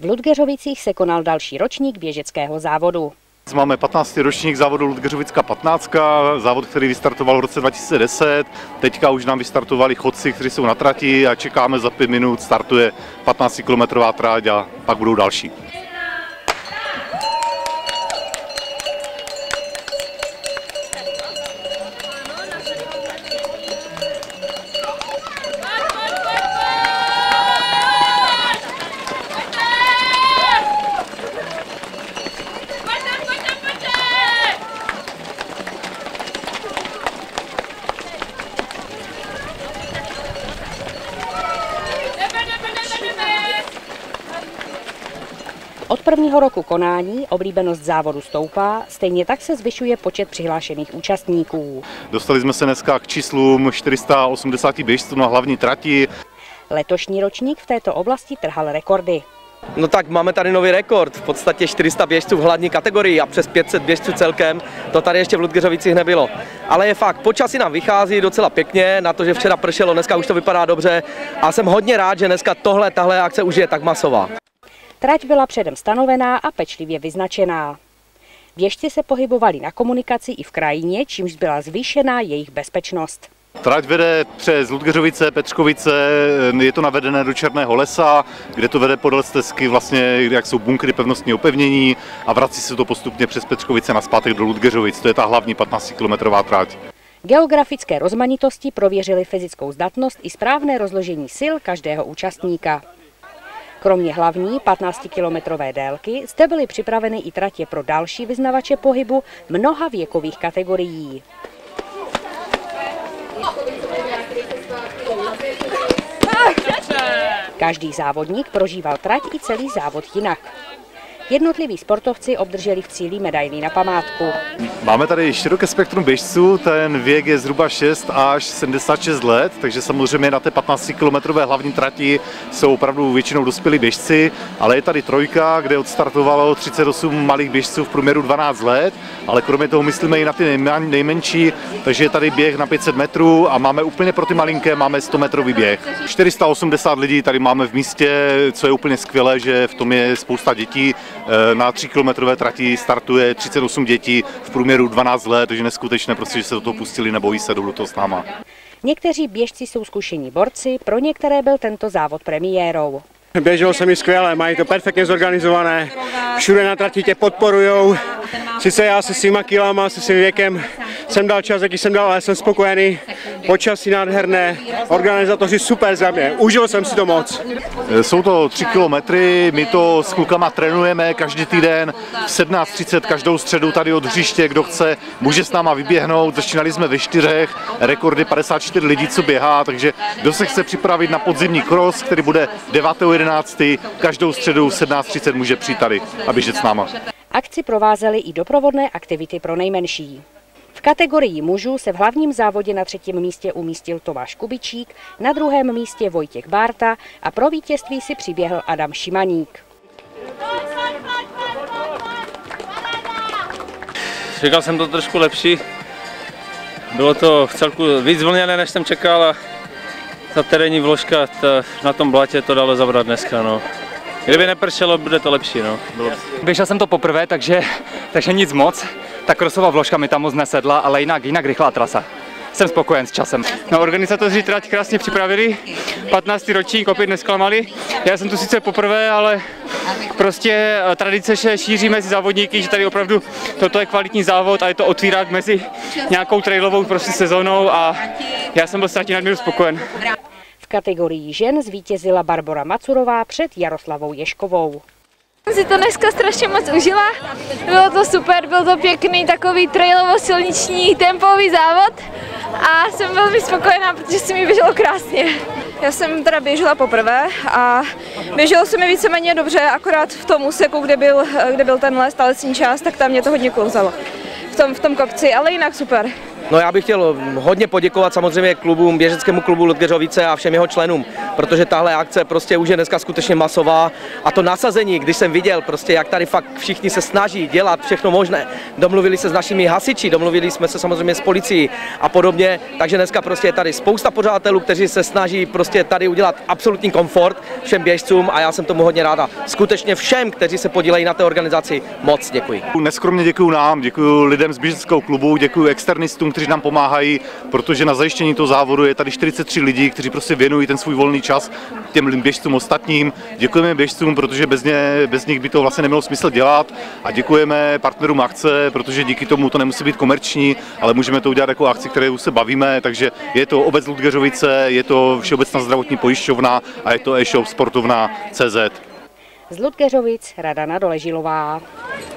V Ludgeřovicích se konal další ročník běžeckého závodu. Máme 15. ročník závodu Ludgeřovická 15, závod, který vystartoval v roce 2010. Teďka už nám vystartovali chodci, kteří jsou na trati a čekáme za 5 minut, startuje 15-kilometrová trať a pak budou další. Od prvního roku konání oblíbenost závodu stoupá, stejně tak se zvyšuje počet přihlášených účastníků. Dostali jsme se dneska k číslům 480 běžců na hlavní trati. Letošní ročník v této oblasti trhal rekordy. No tak máme tady nový rekord, v podstatě 400 běžců v hlavní kategorii a přes 500 běžců celkem, to tady ještě v Ludgeřovicích nebylo. Ale je fakt, počasí nám vychází docela pěkně, na to, že včera pršelo, dneska už to vypadá dobře a jsem hodně rád, že dneska tahle akce už je tak masová. Trať byla předem stanovená a pečlivě vyznačená. Běžci se pohybovali na komunikaci i v krajině, čímž byla zvýšená jejich bezpečnost. Trať vede přes Ludgeřovice, Petřkovice, je to navedené do Černého lesa, kde to vede podél stezky, vlastně, jak jsou bunkry pevnostní opevnění a vrací se to postupně přes Petřkovice nazpátek do Ludgeřovic. To je ta hlavní 15-kilometrová trať. Geografické rozmanitosti prověřily fyzickou zdatnost i správné rozložení sil každého účastníka. Kromě hlavní 15-kilometrové délky zde byly připraveny i tratě pro další vyznavače pohybu mnoha věkových kategorií. Každý závodník prožíval trať i celý závod jinak. Jednotliví sportovci obdrželi v cíli medaili na památku. Máme tady široké spektrum běžců, ten věk je zhruba 6 až 76 let, takže samozřejmě na té 15-kilometrové hlavní trati jsou opravdu většinou dospělí běžci, ale je tady trojka, kde odstartovalo 38 malých běžců v průměru 12 let, ale kromě toho myslíme i na ty nejmenší, takže je tady běh na 500 metrů a máme úplně pro ty malinké, máme 100-metrový běh. 480 lidí tady máme v místě, co je úplně skvělé, že v tom je spousta dětí. Na 3-kilometrové trati startuje 38 dětí v průměru 12 let, takže neskutečné, prostě, že se do toho pustili, nebojí se, jdou do toho s náma. Někteří běžci jsou zkušení borci, pro některé byl tento závod premiérou. Běželo se mi skvěle, mají to perfektně zorganizované, všude na trati tě podporujou. Sice já se svýma kilama, se svým věkem jsem dal čas, jaký jsem dal, ale jsem spokojený. Počasí nádherné, organizátoři super za mě, užil jsem si to moc. Jsou to 3 kilometry, my to s klukama trénujeme každý týden v 17:30 každou středu tady od hřiště, kdo chce, může s náma vyběhnout. Začínali jsme ve 4, rekordy 54 lidí, co běhá, takže kdo se chce připravit na podzimní cross, který bude 9.11. každou středu v 17:30 může přijít tady a běžet s náma. Akci provázely i doprovodné aktivity pro nejmenší. V kategorii mužů se v hlavním závodě na 3. místě umístil Tomáš Kubičík, na 2. místě Vojtěch Bárta a pro vítězství si přiběhl Adam Šimaník. Čekal jsem to trošku lepší, bylo to vcelku víc vlněné, než jsem čekal a ta terénní vložka na tom blatě to dalo zabrat dneska. No. Kdyby nepršelo, bude to lepší. No. Běžel jsem to poprvé, takže nic moc. Ta krosová vložka mi tam moc nesedla, ale jinak rychlá trasa. Jsem spokojen s časem. No, organizátoři trať krásně připravili, 15. ročník opět nesklamali. Já jsem tu sice poprvé, ale prostě tradice se šíří mezi závodníky, že tady opravdu toto je kvalitní závod a je to otvírák mezi nějakou trailovou prostě sezónou a já jsem byl strašně nadměru spokojen. V kategorii žen zvítězila Barbora Macurová před Jaroslavou Ješkovou. Jsem si to dneska strašně moc užila, bylo to super, byl to pěkný takový trailovo-silniční tempový závod a jsem velmi spokojená, protože se mi běželo krásně. Já jsem teda běžela poprvé a běželo se mi víceméně dobře, akorát v tom úseku, kde byl ten les, ta lesní část, tak tam mě to hodně klouzalo v tom kopci, ale jinak super. No já bych chtěl hodně poděkovat samozřejmě běžeckému klubu Ludgeřovice a všem jeho členům. protože tahle akce prostě už je dneska skutečně masová a to nasazení, když jsem viděl prostě, jak tady fakt všichni se snaží dělat všechno možné, domluvili se s našimi hasiči, domluvili jsme se samozřejmě s policií a podobně, takže dneska prostě je tady spousta pořadatelů, kteří se snaží prostě tady udělat absolutní komfort všem běžcům a já jsem tomu hodně ráda. Skutečně všem, kteří se podílejí na té organizaci, moc děkuji. Neskromně děkuji nám, děkuji lidem z běžeckého klubu, děkuji externistům, kteří nám pomáhají, protože na zajištění toho závodu je tady 43 lidí, kteří prostě věnují ten svůj volný čas těm běžcům ostatním. Děkujeme běžcům, protože bez nich by to vlastně nemělo smysl dělat a děkujeme partnerům akce, protože díky tomu to nemusí být komerční, ale můžeme to udělat jako akci, které už se bavíme, takže je to obec Ludgeřovice, je to Všeobecná zdravotní pojišťovna a je to e-shop sportovna.cz. Z Ludgeřovic Radana Doležilová.